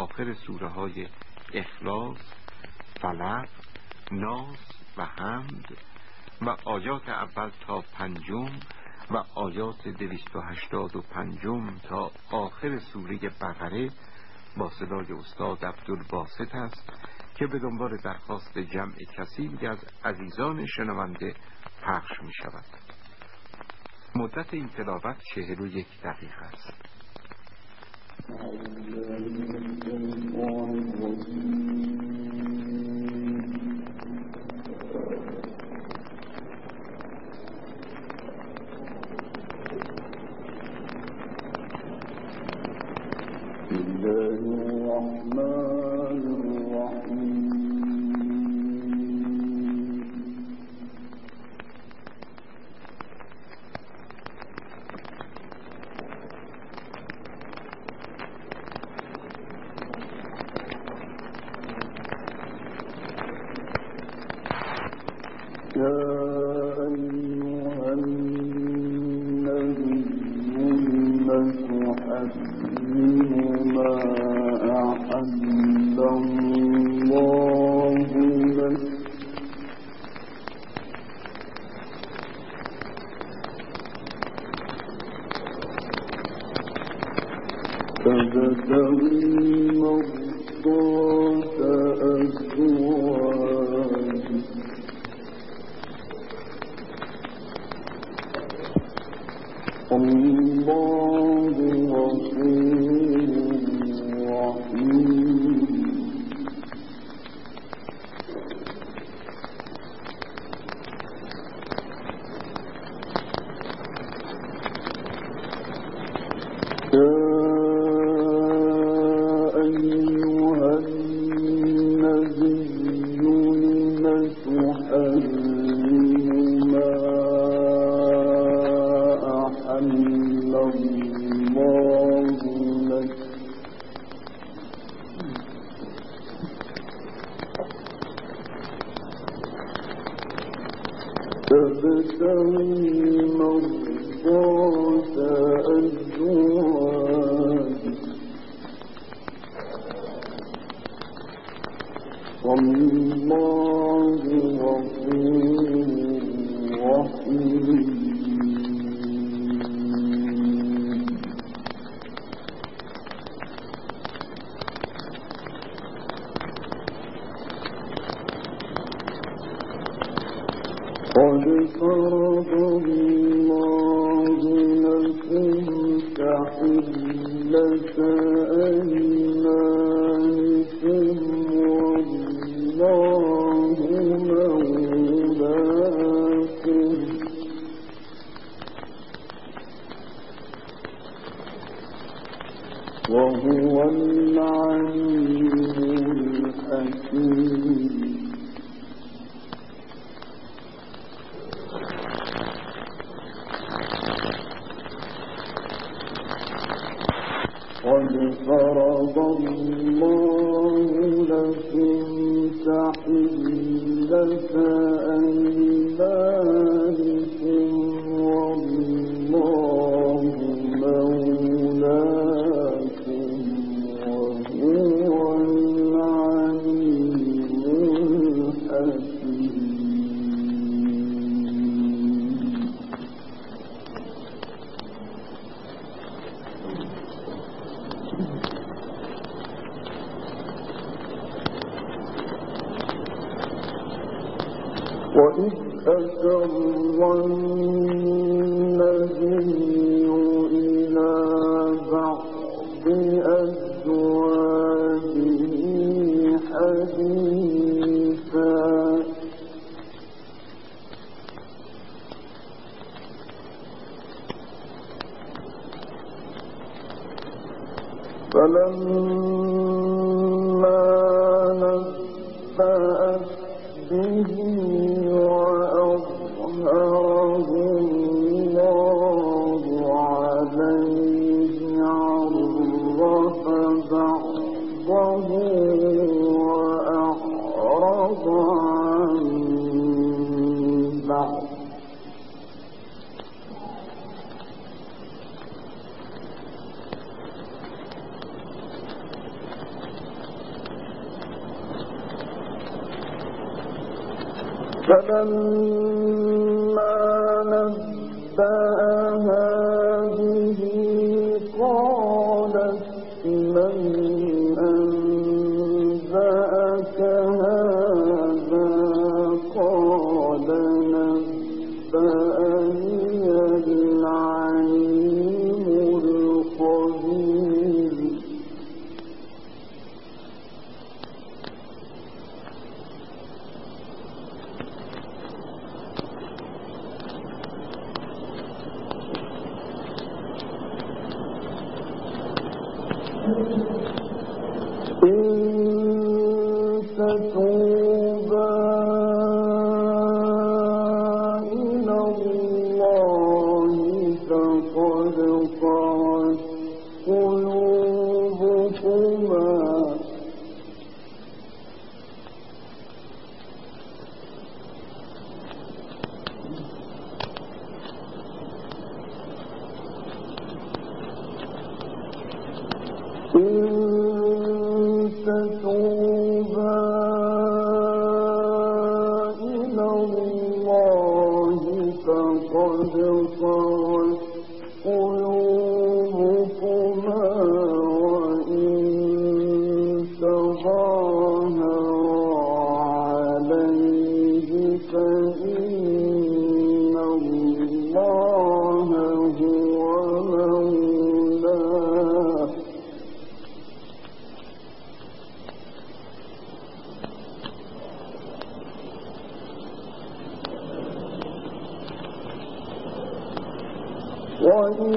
آخر سوره های اخلاص، فلق، ناس و حمد و آیات اول تا 5 و آیات 285 تا آخر سوره بقره با صدای استاد عبدالباسط است که به دنبال درخواست جمع کثیری از عزیزان شنونده پخش می شود. مدت این تلاوت 41 دقیقه است. وإذ أسر النبي إلى بعض أزواجه حديثا فلما نبأت به وأظهره الله عليه عرف بعضه وأعرض عن بعض فلما نبأها به قالت من أنبأك هذا قال نبأني العليم الخبير إن تتوبا إلى الله فقد صغت قلوبكما تتوبا إلى الله فقد صغت قلوبكما وإن تظاهرا عليه فإن الله هو مولاه وإن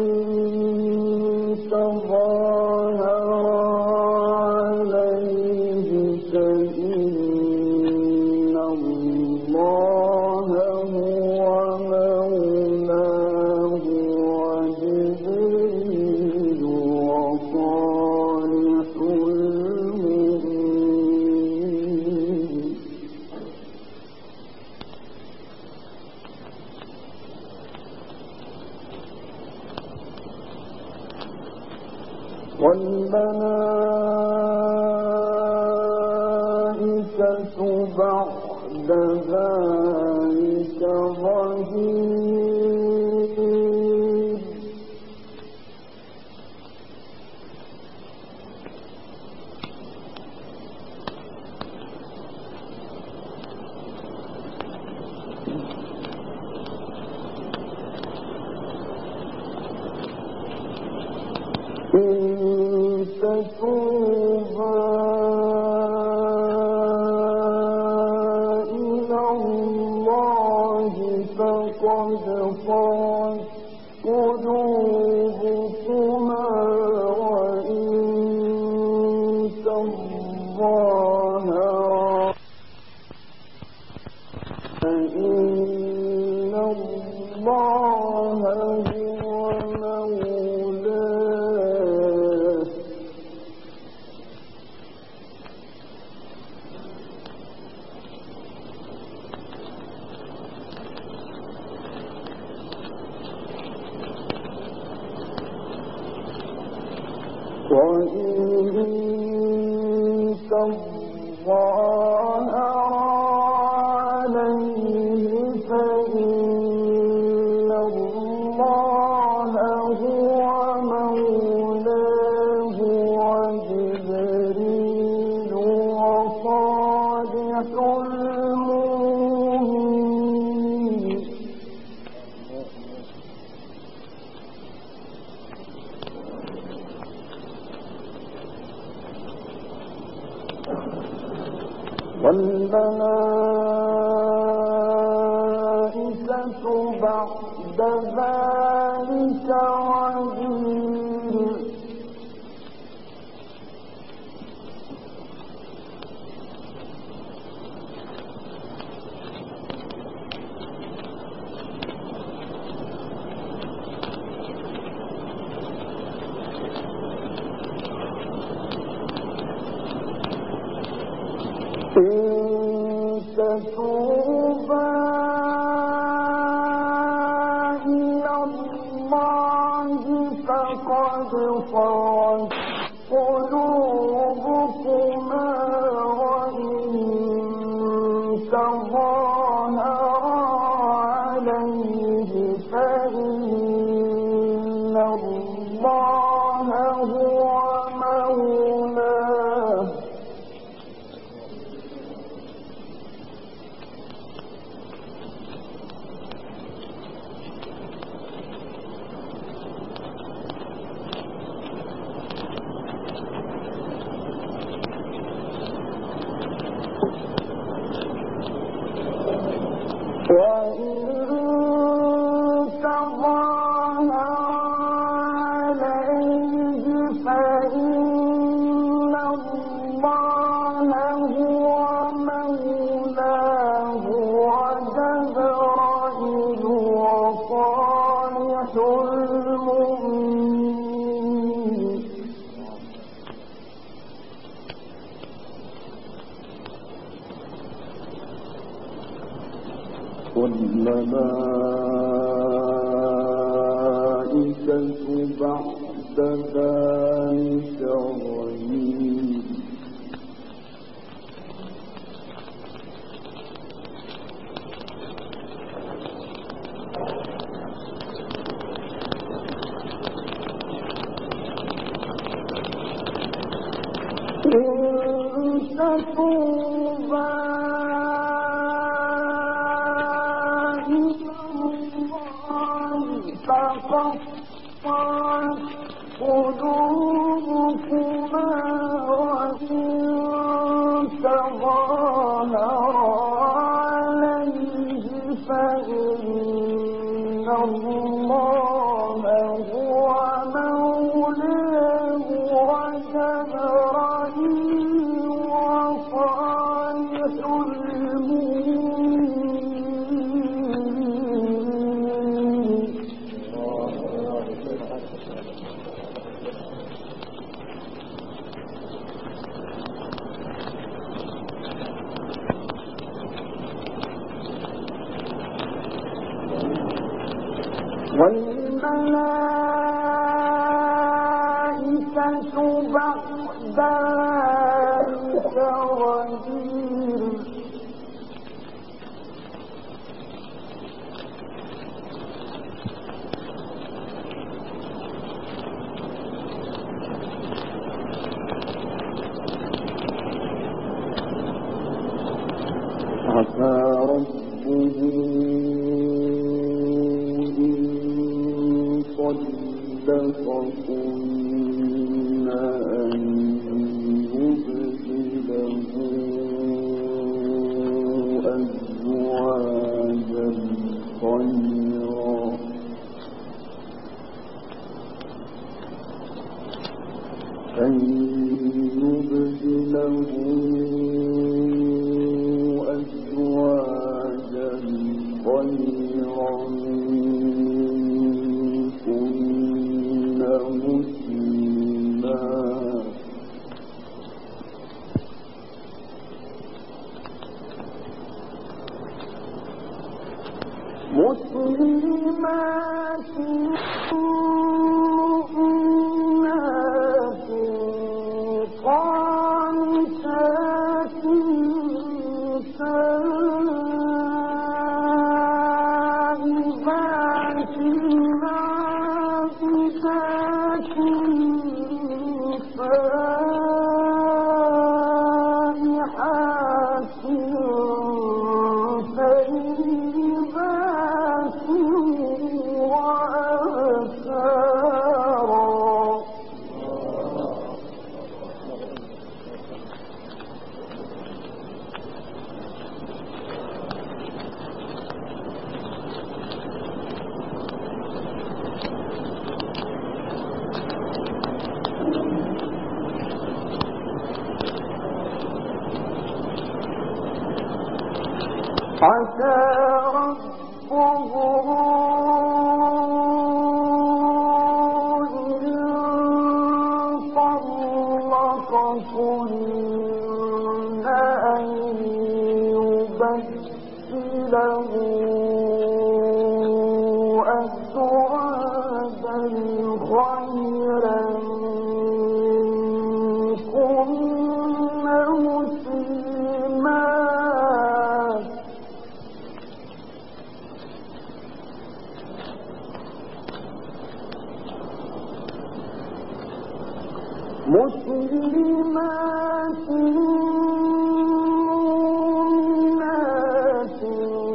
تظاهرا عليه فإن الله هو مولاه وجبريل وصالح المؤمنين والملائكة بعد ذلك ظهير إن تتوبا إلى الله فقد صغت قلوبكما وإن تظاهرا فإن الله هو مولاه وإن تظاهرا عليه فإن الله هو مولاه وجبريل وصالح المؤمنين والملائكة بعد ذلك ظهير إن تتوبا إلى الله فقد صغت قلوبكما وإن تظاهرا فإن الله هو مولاه وجبرائيل وصالح المؤمنين والملائكة بعد ذلك ظهير إن تتوبا فقطعت قلوبكما وإن تظاهرا عليه فإن الله هو مولاه وجبرائيل وصالح المؤمنين والملائكة بعد ذلك ظهير عسى ربه صدقكن أن يبدله أزواجا خيرا مسلمات مؤمنات قانتات سائبات عابدات سائحات عسى ربه إن طلقكن أن يبدله أزواجا خيرا منكن مسلمات مؤمنات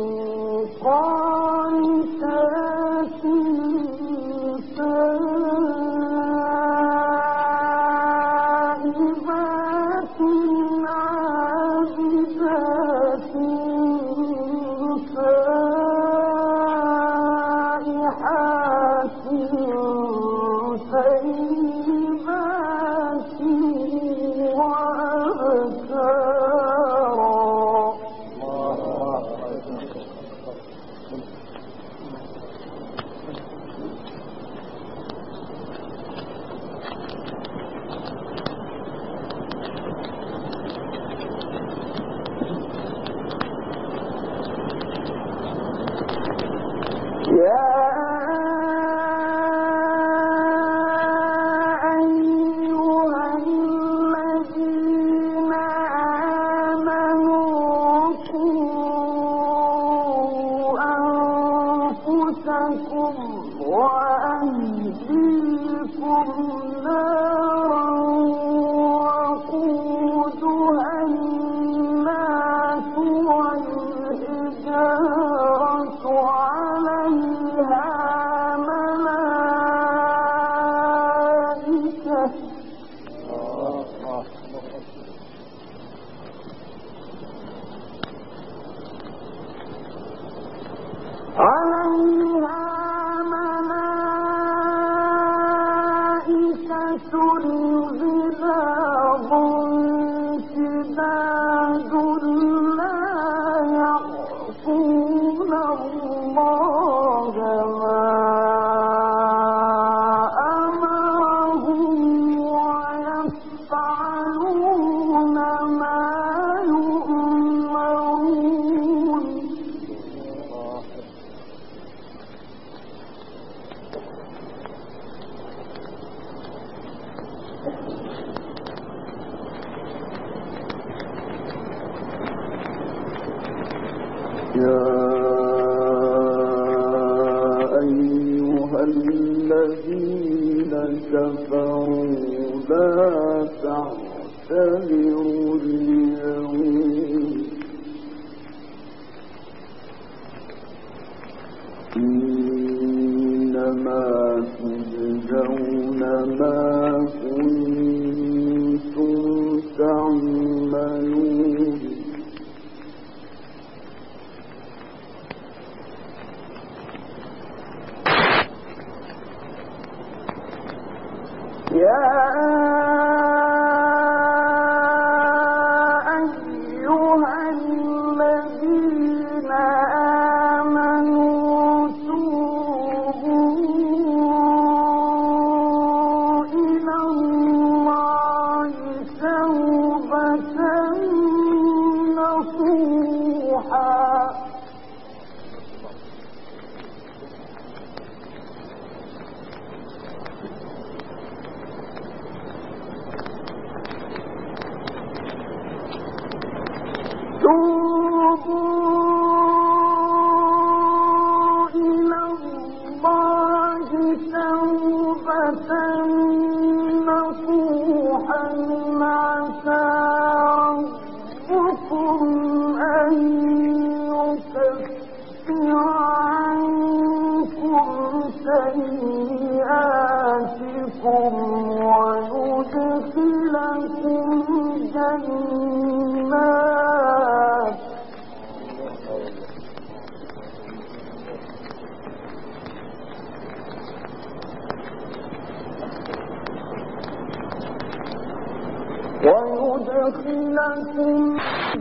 قانتات سائبات عابدات سائحات ثيبات ويدخلكم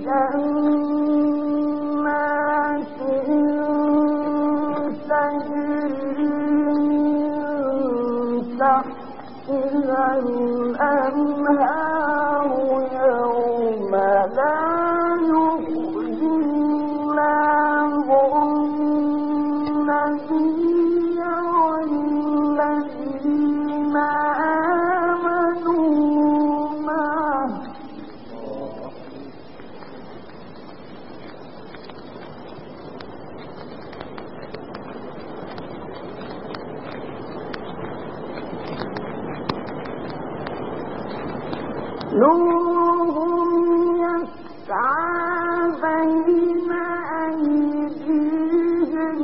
جنات تجري من تحتها الأنهار يوم لا يخزي الله النبي والذين نورهم يسعى بين أيديهم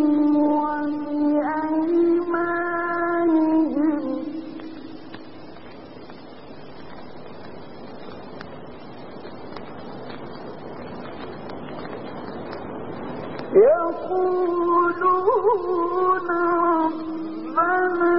وبأيمانهم يقولون ربنا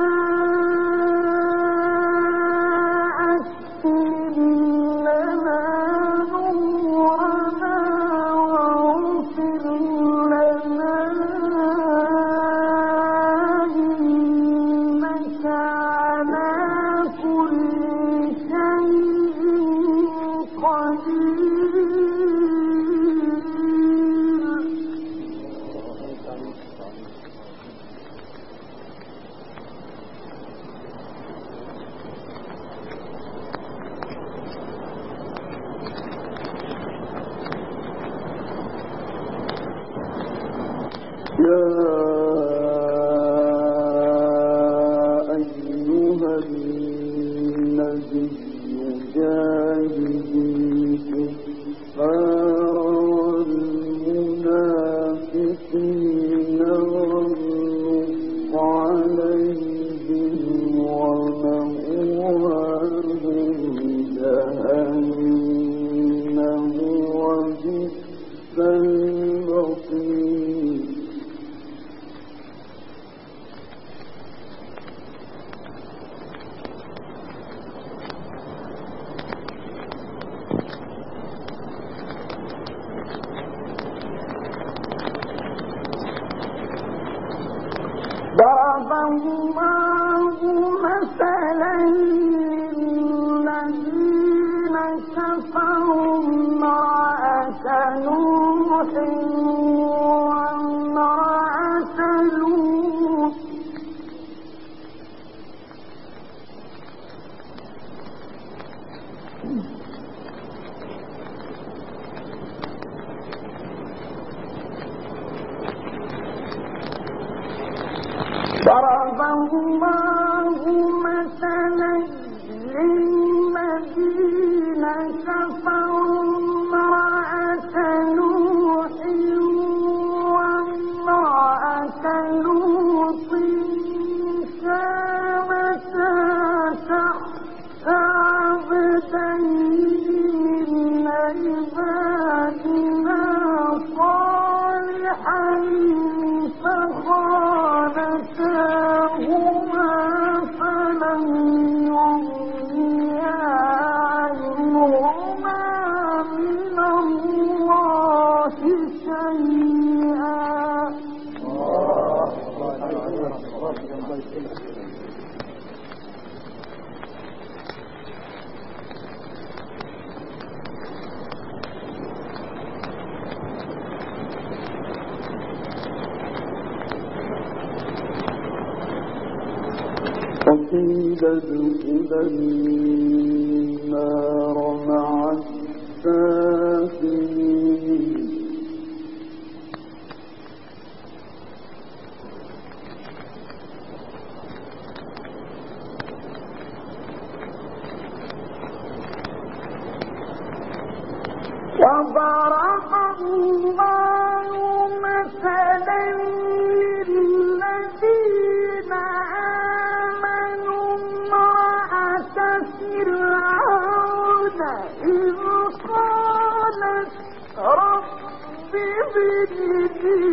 ضرب الله مثلا للذين كفروا امرأة نوح وامرأة لوط كانتا تحت عبدين من عبادنا صالحين فخانتاهما فلم يغنيا عنهما من الله شيئا. وقيل ادخلا النار مع الداخلين. وضرب الله مثلا للذين آمنوا امرأة فرعون إذ قالت رب ابن لي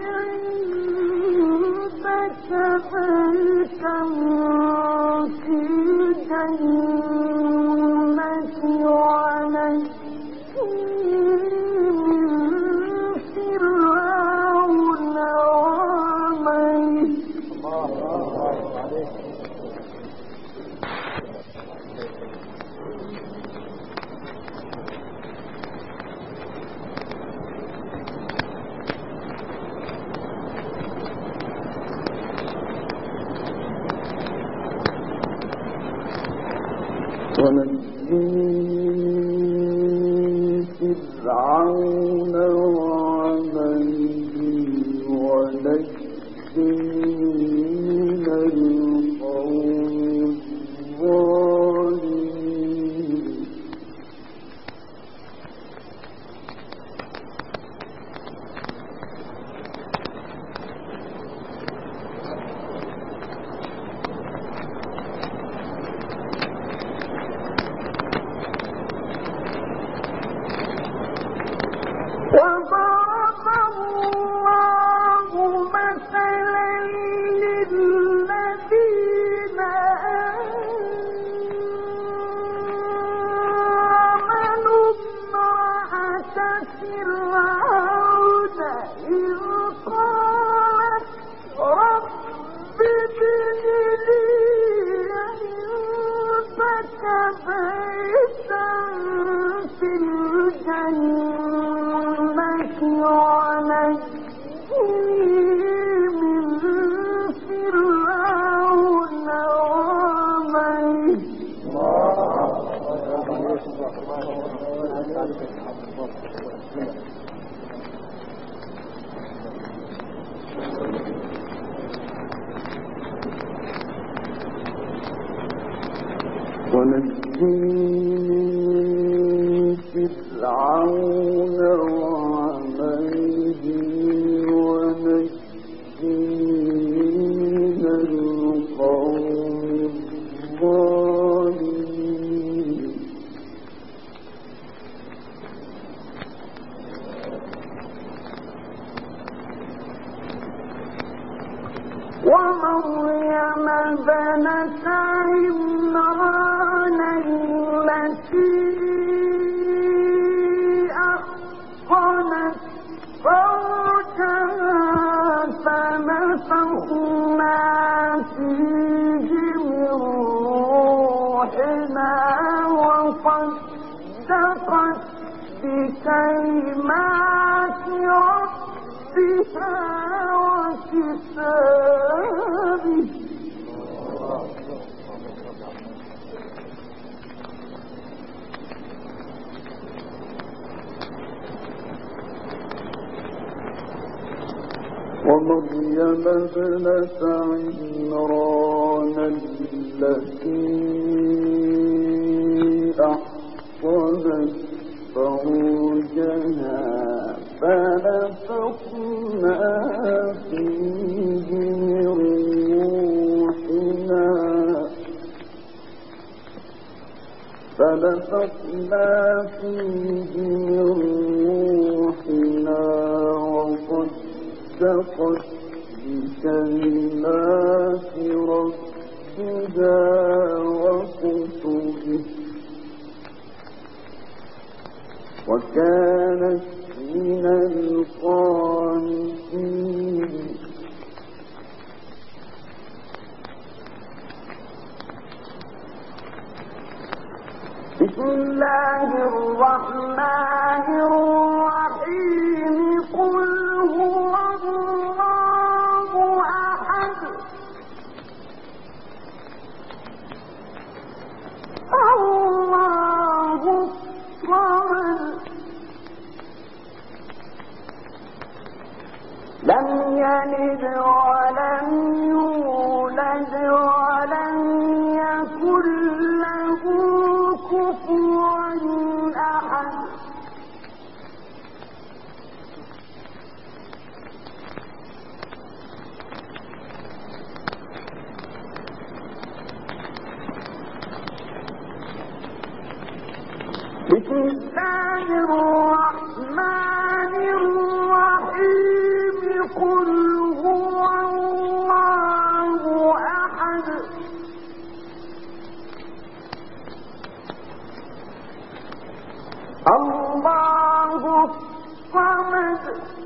عندك بيتا في الجنة ونجي فرعون وعمله ونجي من القوم الظالمين. وضرب الله مثلا للذين آمنوا امرأة فرعون إذ قالت رب ابن لي عندك بيتا في الجنة ونجني من فرعون وعمله. ونجي فرعون وعمله ونجي من القوم الظالمين. ومريم بنت عمران التي أحصنت فرجها فنفخنا فيه من روحنا وصدقت بكلمات ربها وكتابه. ومريم ابنة عمران التي أحصنت فرجها فنفخنا فيه من روحنا وصدقت بكلمات ربها وكتبه وكانت من القانتين. بسم الله الرحمن الرحيم. قل هو الله أحد الله الصمد لم يلد ولم يولد ولم يكن له كفوا أحد. بسم الله الرحمن الرحيم. قل هو الله أحد الله الصمد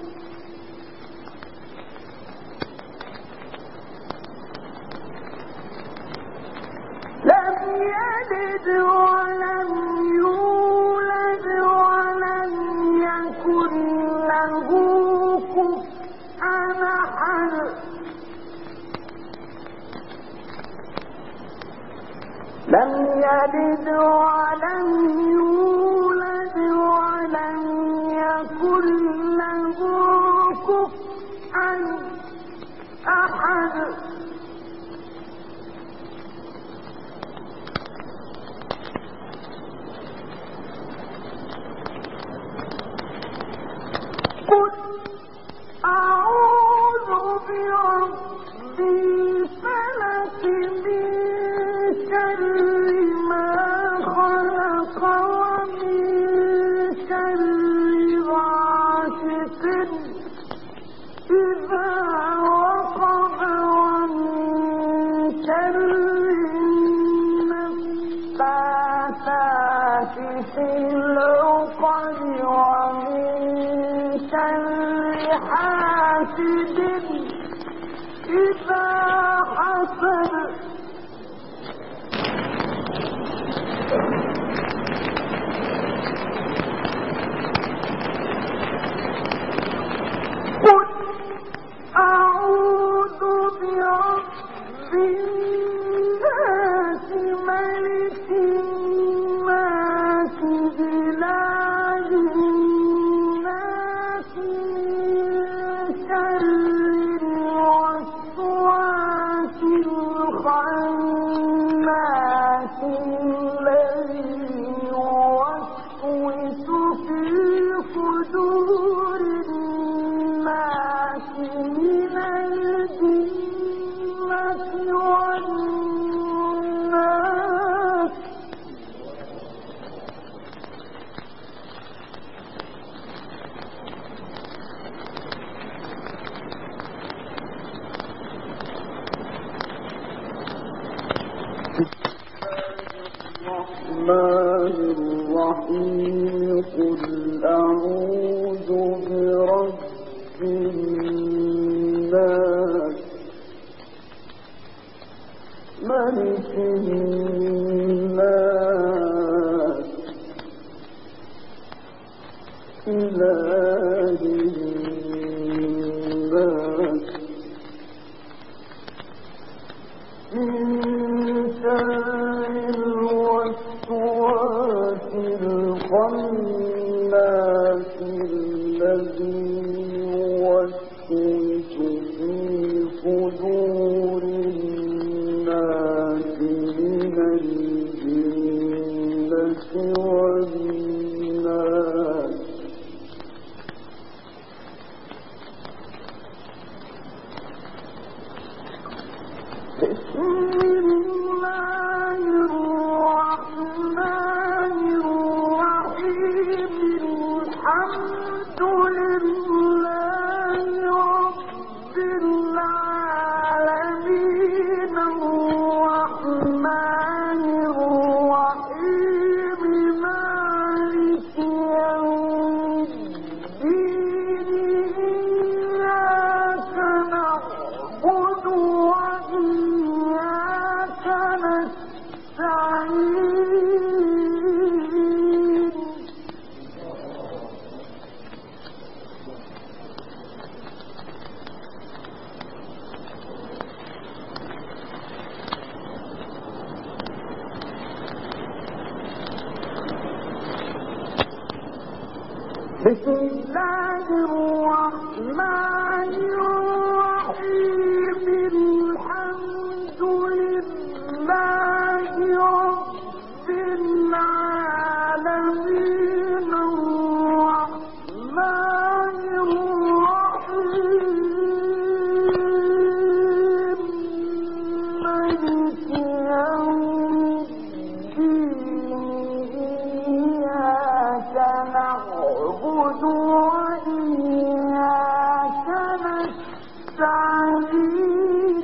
لم يلد ولم يولد ولم يكن له كفوا أحد. لم يلد ولم يولد ولم يكن له كفوا أحد. قل أعوذ برب الفلق من شر ما خلق ومن شر غاسق إذا وقب ومن شر النفاثات في العقد ومن شر حاسد إذا حسد. قل أعوذ برب الناس ملك الناس إله الناس من شر الوسواس الخناس الذي يوسوس في صدور الناس من الجنة والناس. الرحمن الرحيم. قل أعوذ برب الناس ملك الناس إله الناس من شر الوسواس الخناس الذي يوسوس والناس. بسم الله الرحمن الرحيم. الحمد لله رب العالمين الرحمن الرحيم مالك يوم الدين. إياك نعبد وإياك نستعين. بسم الله الرحمن الرحيم. الحمد لله رب العالمين الرحمن الرحيم مالك يوم الدين. إياك نعبد وإياك نستعين.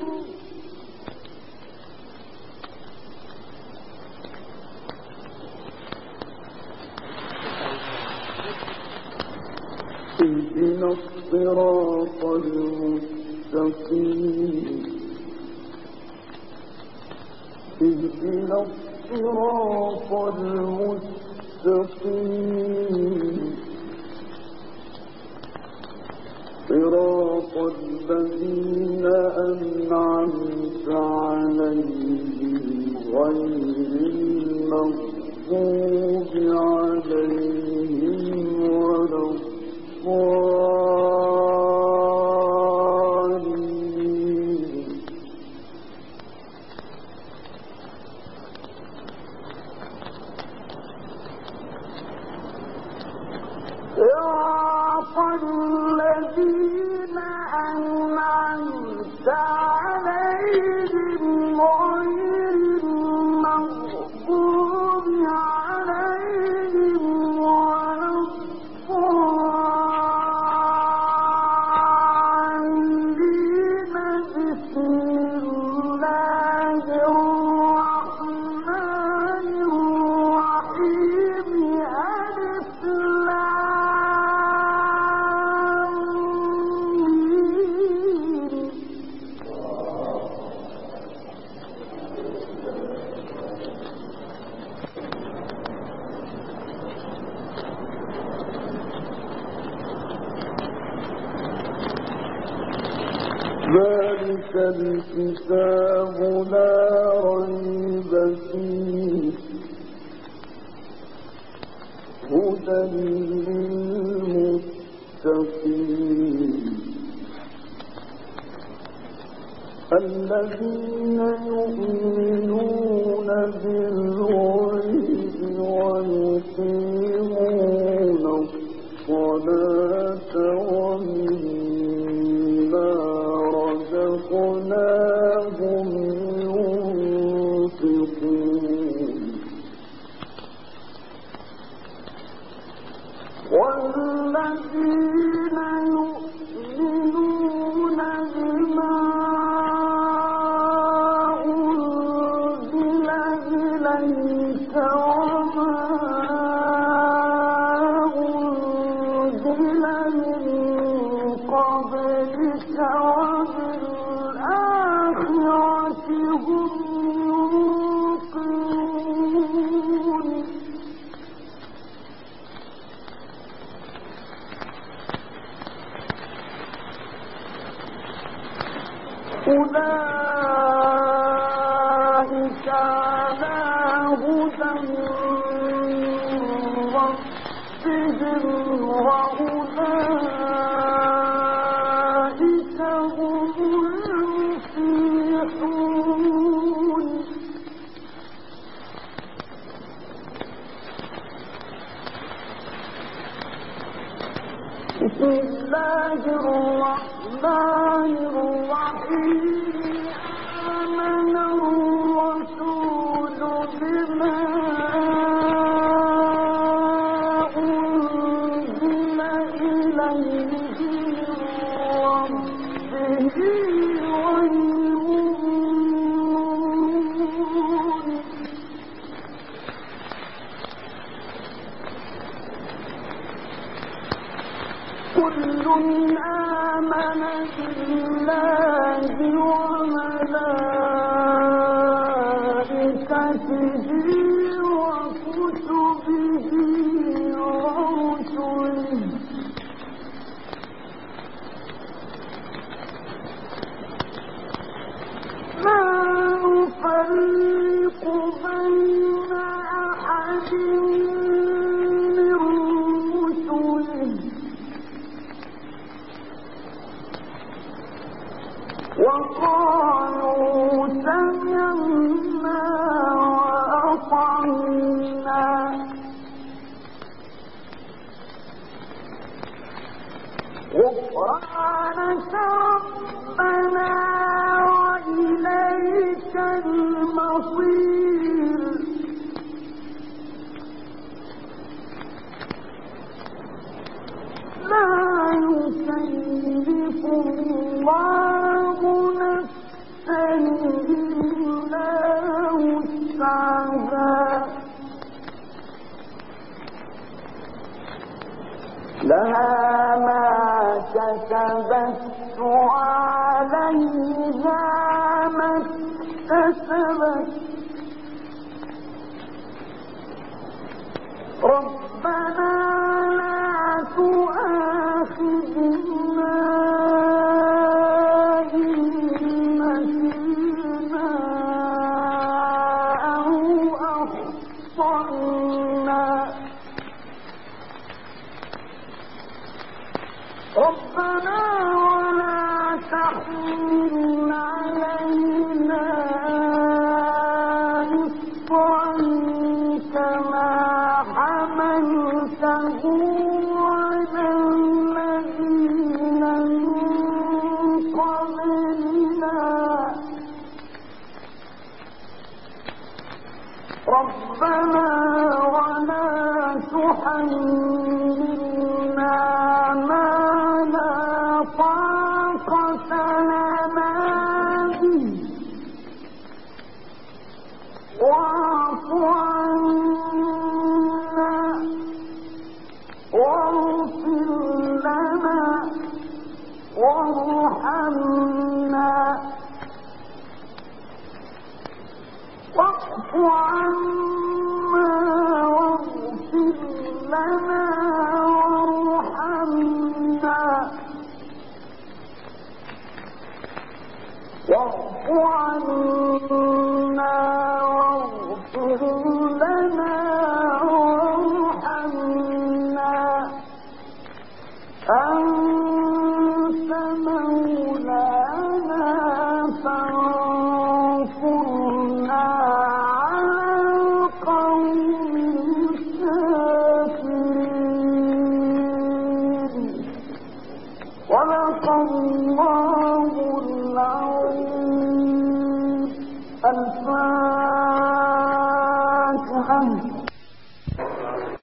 اهدنا الصراط المستقيم. اهدنا الصراط المستقيم. صراط الذين أنعمت عليهم غير المغضوب عليهم ولا الضالين. صراط الذين أنعمت عليهم غير المغضوب عليهم ولا الضالين. بسم الله الرحمن الرحيم. ألف لام ميم. ذلك الكتاب لا ريب فيه هدى للمتقين الذين يؤمنون بالغيب ويقيمون الصلاة ومما رزقناهم ينفقون والذين يؤمنون بما أنزل إليك وما أنزل من قبلك وبالآخرة هم يوقنون أولئك على هدى من ربهم وأولئك هم المفلحون غفرانك ربنا وإليك المصير لا يكلف الله نفسا إلا وسعها لها ما كسبت وعليها ما اكتسبت ربنا لا تؤاخذنا إن نسينا أو أخطأنا ربنا ولا تحمل علينا إصرا كما حملته على الذين من قبلنا ربنا ولا تحملنا ما لا طاقة لنا به واعف عنا واغفر لنا وارحمنا واعف عنا واغفر لنا وارحمنا واعف عنا واغفر لنا وارحمنا أنت مولانا فانصرنا على القوم الكافرين ولقد